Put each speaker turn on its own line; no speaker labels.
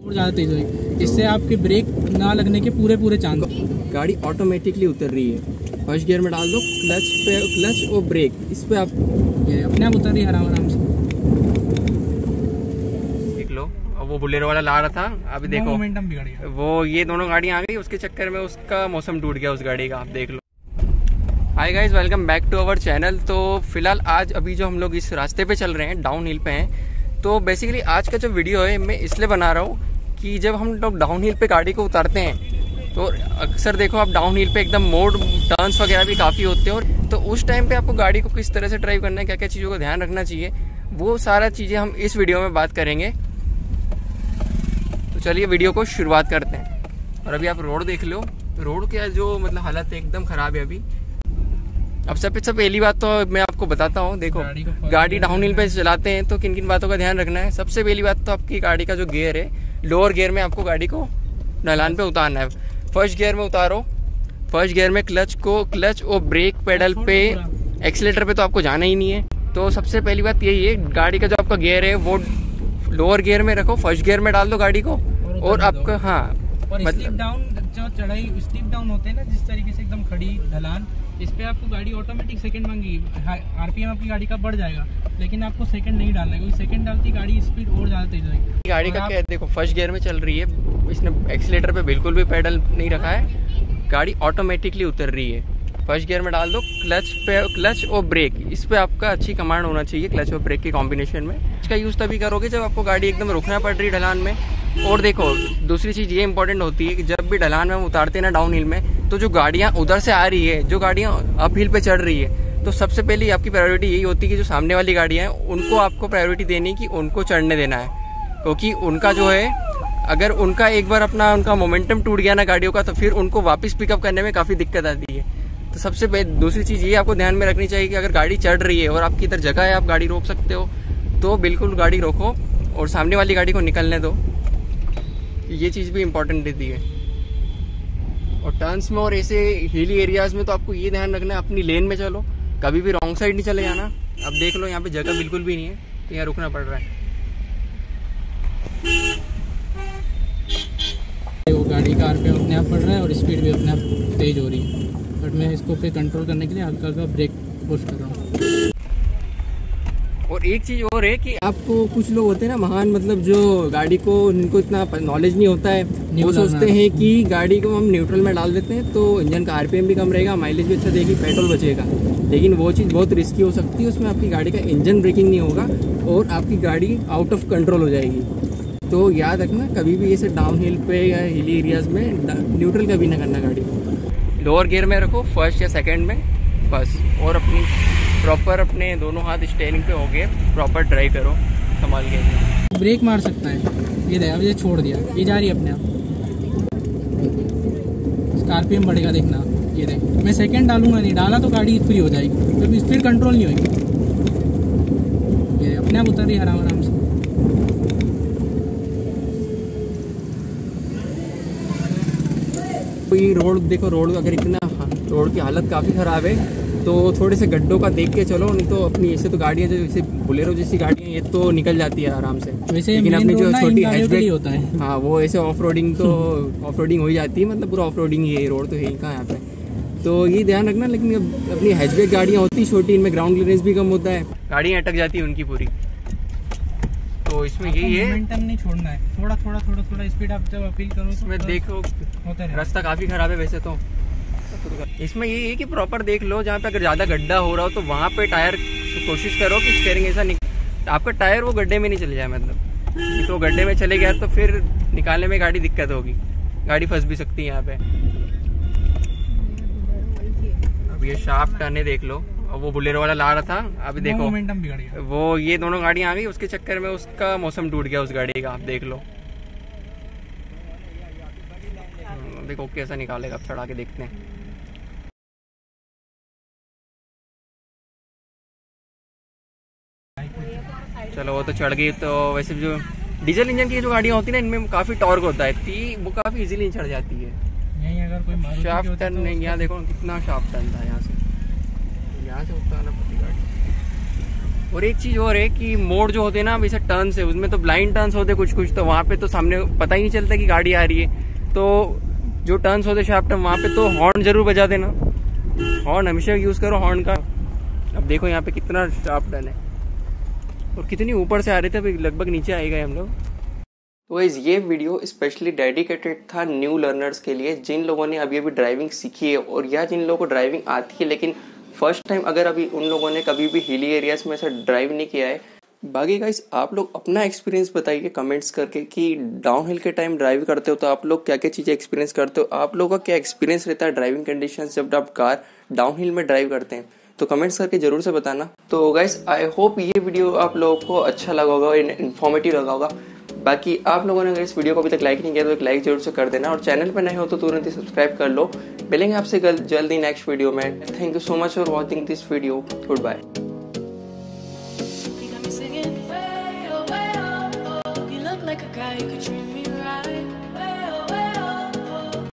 और ज़्यादा तेज होगी, इससे आपके ब्रेक ना लगने के पूरे चांस।
गाड़ी ऑटोमेटिकली उतर रही है, फर्स्ट गियर में डाल दो, क्लच और ब्रेक, इस पे आप
ये अपने आप उतर रही है आराम से।
देख लो, अब वो बुलेरो वाला ला रहा था, अभी देखो
मोमेंटम बिगड़ गया,
वो ये दोनों गाड़ियाँ आ गई, उसके चक्कर में उसका मौसम टूट गया उस गाड़ी का। आप देख लो। Hi guys, welcome back to our channel. तो फिलहाल आज अभी जो हम लोग इस रास्ते पे चल रहे हैं, डाउन हिल पे हैं। तो बेसिकली आज का जो वीडियो है मैं इसलिए बना रहा हूँ कि जब हम लोग डाउन हिल पे गाड़ी को उतारते हैं तो अक्सर देखो आप डाउन हिल पे एकदम मोड़ टर्न्स वगैरह भी काफ़ी होते हैं, और तो उस टाइम पे आपको गाड़ी को किस तरह से ड्राइव करना है, क्या क्या चीज़ों का ध्यान रखना चाहिए, वो सारा चीज़ें हम इस वीडियो में बात करेंगे। तो चलिए वीडियो को शुरुआत करते हैं। और अभी आप रोड देख लो, रोड का जो मतलब हालत है एकदम ख़राब है अभी। अब सबसे पहली बात तो मैं आपको बताता हूँ, देखो गाड़ी डाउन हिल पे चलाते हैं तो किन किन बातों का ध्यान रखना है। सबसे पहली बात तो आपकी गाड़ी का जो गियर है, लोअर गियर में आपको गाड़ी को ढलान पे उतारना है। फर्स्ट गियर में उतारो, फर्स्ट गियर में क्लच और ब्रेक पेडल पे, एक्सीलेटर पे तो आपको जाना ही नहीं है। तो सबसे पहली बात यही है, गाड़ी का जो आपका गियर है वो लोअर गियर में रखो, फर्स्ट गियर में डाल दो गाड़ी को, और आपका
मतलब डाउन जो चढ़ाई स्टीप डाउन होते हैं ना, जिस तरीके से एकदम खड़ी ढलान, इस पे आपको गाड़ी ऑटोमेटिक सेकंड मांगी, आरपीएम आपकी गाड़ी का बढ़ जाएगा, लेकिन आपको सेकंड नहीं डालना है, क्योंकि सेकंड डालती गाड़ी स्पीड और ज़्यादा तेज होगी।
गाड़ी का क्या देखो, फर्स्ट गियर में चल रही है, इसने एक्सीलेटर पे बिल्कुल भी पेडल नहीं रखा है, गाड़ी ऑटोमेटिकली उतर रही है। फर्स्ट गियर में डाल दो, क्लच और ब्रेक, इस पे आपका अच्छी कमांड होना चाहिए, क्लच और ब्रेक के कॉम्बिनेशन में। इसका यूज़ तभी करोगे जब आपको गाड़ी एकदम रुकना पड़ रही है ढलान में। और देखो दूसरी चीज़ ये इंपॉर्टेंट होती है कि जब भी ढलान में हम उतारते हैं ना डाउन हिल में, तो जो गाड़ियाँ उधर से आ रही है, जो गाड़ियाँ अप हिल पे चढ़ रही है, तो सबसे पहले आपकी प्रायोरिटी यही होती है कि जो सामने वाली गाड़ियाँ हैं उनको आपको प्रायोरिटी देनी कि उनको चढ़ने देना है, क्योंकि उनका जो है, अगर उनका एक बार उनका मोमेंटम टूट गया ना गाड़ियों का, तो फिर उनको वापस पिकअप करने में काफ़ी दिक्कत आती है। तो सबसे दूसरी चीज़ ये आपको ध्यान में रखनी चाहिए कि अगर गाड़ी चढ़ रही है और आपकी इधर जगह है, आप गाड़ी रोक सकते हो, तो बिल्कुल गाड़ी रोको और सामने वाली गाड़ी को निकलने दो। ये चीज़ भी इम्पोर्टेंट देती है। और टर्न्स में और ऐसे हिली एरियाज़ में तो आपको ये ध्यान रखना है, अपनी लेन में चलो, कभी भी रॉन्ग साइड नहीं चले जाना। अब देख लो यहाँ पे जगह बिल्कुल भी नहीं है, तो यहाँ रुकना पड़ रहा है।
वो गाड़ी का आरपीएम अपने आप बढ़ रहा है और स्पीड भी अपने आप तेज हो रही है, बट मैं इसको फिर कंट्रोल करने के लिए हल्का हल्का ब्रेक पुश कर रहा हूँ।
और एक चीज़ और है कि आपको कुछ लोग होते हैं ना महान, मतलब जो गाड़ी को उनको इतना नॉलेज नहीं होता है, वो सोचते हैं कि गाड़ी को हम न्यूट्रल में डाल देते हैं तो इंजन का आरपीएम भी कम रहेगा, माइलेज भी अच्छा देगी, पेट्रोल बचेगा। लेकिन वो चीज़ बहुत रिस्की हो सकती है, उसमें आपकी गाड़ी का इंजन ब्रेकिंग नहीं होगा और आपकी गाड़ी आउट ऑफ कंट्रोल हो जाएगी। तो याद रखना, कभी भी ऐसे डाउन हिल पे या हिली एरियाज़ में न्यूट्रल कभी ना करना गाड़ी को। लोअर गियर में रखो फर्स्ट या सेकेंड में बस, और अपनी प्रॉपर अपने दोनों हाथ स्टीयरिंग पे हो गए, प्रॉपर ड्राइव करो संभाल के।
ब्रेक मार सकता है, ये देखो, अब ये छोड़ दिया, ये जा रही है अपने आप, इसका आरपीएम बढ़ेगा, देखना। ये देख, मैं सेकंड डालूंगा, नहीं डाला तो गाड़ी फ्री हो जाएगी, क्योंकि स्पीड कंट्रोल नहीं होगी, ये अपने आप उतर रही है आराम से।
कोई रोड देखो, रोड अगर इतना, रोड की हालत काफ़ी ख़राब है, तो थोड़े से गड्ढों का देख के चलो, नहीं तो अपनी ऐसे तो गाड़ियाँ जो जैसे बुलेरो जैसी गाड़ियाँ ये तो निकल जाती है आराम से, लेकिन अपनी जो छोटी हैचबैक
होता है,
हाँ, वो ऐसे ऑफ रोडिंग तो ऑफ रोडिंग हो जाती है, मतलब पूरा ऑफ रोडिंग, ये रोड तो है ही कहाँ यहाँ पे, तो ये ध्यान रखना। लेकिन अपनी हैचबैक गाड़ियाँ होती छोटी, इनमें ग्राउंड क्लियरेंस भी कम होता है, गाड़ियाँ अटक जाती है उनकी पूरी। तो इसमें यही है,
मोमेंटम नहीं छोड़ना है, थोड़ा स्पीड आप जब अपील करो,
इसमें देखो रास्ता काफ़ी ख़राब है वैसे तो। इसमें ये है कि प्रॉपर देख लो, जहाँ पे अगर ज़्यादा गड्ढा हो रहा हो तो वहाँ पे टायर कोशिश करो कि स्टीयरिंग ऐसा आपका टायर वो गड्ढे में नहीं चले जाए, मतलब तो गड्ढे में चले गया तो फिर निकालने में गाड़ी दिक्कत होगी, गाड़ी फंस भी सकती है यहाँ पे। अब ये शार्प टर्न है, देख लो, अब वो बुलेरो वाला ला रहा था, अभी देखो
मोमेंटम बिगड़ गया,
वो ये दोनों गाड़ियाँ आ गई, उसके चक्कर में उसका मौसम टूट गया उस गाड़ी का। आप देख लो, देखो कैसा निकालेगा, अब चढ़ा के देखते हैं। चलो वो तो चढ़ गई। तो वैसे जो डीजल इंजन की जो गाड़ियाँ होती है ना, इनमें काफ़ी टॉर्क होता है, वो काफ़ी इजीली चढ़ जाती है।
यहीं अगर कोई
शाफ्ट टर्न नहीं, यहाँ देखो कितना शाफ्ट टर्न था, यहाँ से उतारना पड़ती गाड़ी। और एक चीज और है कि मोड़ जो होते हैं ना वैसे टर्न है, उसमें तो ब्लाइंड टर्न्स होते कुछ कुछ, तो वहाँ पे तो सामने पता ही नहीं चलता कि गाड़ी आ रही है। तो जो टर्न्स होते शार्प टर्न, वहाँ पे तो हॉर्न जरूर बजा देना, हॉर्न हमेशा यूज करो हॉर्न का। अब देखो यहाँ पे कितना शार्प टर्न है और कितनी ऊपर से आ रहे थे, अभी लगभग नीचे आएगा हम लोग। तो गाइस ये वीडियो स्पेशली डेडिकेटेड था न्यू लर्नर्स के लिए, जिन लोगों ने अभी अभी ड्राइविंग सीखी है और या जिन लोगों को ड्राइविंग आती है लेकिन फर्स्ट टाइम अगर अभी उन लोगों ने कभी भी हिली एरियाज में से ड्राइव नहीं किया है। बाकी गाइस आप लोग अपना एक्सपीरियंस बताइए कमेंट्स करके कि डाउनहिल के टाइम ड्राइव करते हो तो आप लोग क्या क्या चीज़ें एक्सपीरियंस करते हो, आप लोगों का क्या एक्सपीरियंस रहता है ड्राइविंग कंडीशंस जब आप कार डाउनहिल में ड्राइव करते हैं, तो कमेंट्स करके जरूर से बताना। तो गाइस आई होप ये वीडियो आप लोगों को अच्छा लगा होगा, इन्फॉर्मेटिव लगा होगा। बाकी आप लोगों ने अगर इस वीडियो को अभी तक लाइक नहीं किया तो एक लाइक जरूर से कर देना और चैनल पर नए हो तो तुरंत ही सब्सक्राइब कर लो। मिलेंगे आपसे जल्दी नेक्स्ट वीडियो में। Thank you so much for watching this video. Good bye.